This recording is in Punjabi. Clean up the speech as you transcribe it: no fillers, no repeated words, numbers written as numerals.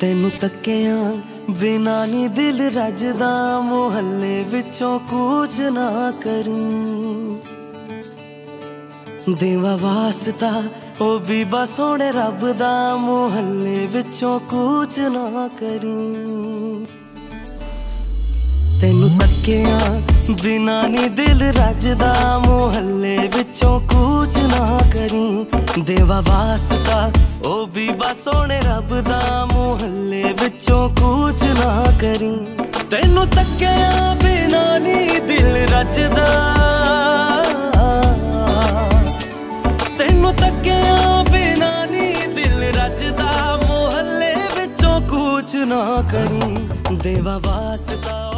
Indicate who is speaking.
Speaker 1: ਤੈਨੂੰ ਤੱਕਿਆਂ ਬਿਨਾ ਨੀ ਦਿਲ ਰੱਜਦਾ, ਮੁਹੱਲੇ ਵਿੱਚੋਂ ਕੂਚ ਨਾ ਕਰੀਂ। ਦੇਵਾ ਵਾਸਤਾ ਉਹ ਵੀ ਬਸ ਸੋਹਣੇ ਰੱਬ ਦਾ, ਮੁਹੱਲੇ ਵਿੱਚੋਂ ਕੂਚ ਨਾ ਕਰੀਂ। ਤੈਨੂੰ ਤੱਕਿਆਂ ਬਿਨਾ ਨੀ ਦਿਲ ਰੱਜਦਾ, ਮੁਹੱਲੇ ਵਿੱਚੋਂ ਕੂਚ ਨਾ ਕਰੀਂ। ਦੇਵਾ ਵਾਸਤਾ ਉਹ ਵੀ ਬਸ ਸੋਹਣੇ ਰੱਬ ਦਾ, ਮੁਹੱਲੇ ਵਿੱਚੋਂ ਕੂਚ ਨਾ ਕਰੀਂ। ਤੈਨੂੰ ਤੱਕਿਆਂ ਬਿਨਾ ਨੀ ਦਿਲ ਰੱਜਦਾ, ਤੈਨੂੰ ਤੱਕਿਆਂ ਬਿਨਾ ਨੀ ਦਿਲ ਰੱਜਦਾ, ਮੁਹੱਲੇ ਵਿੱਚੋਂ ਕੂਚ ਨਾ ਕਰੀਂ। ਦੇਵਾ ਵਾਸਤਾ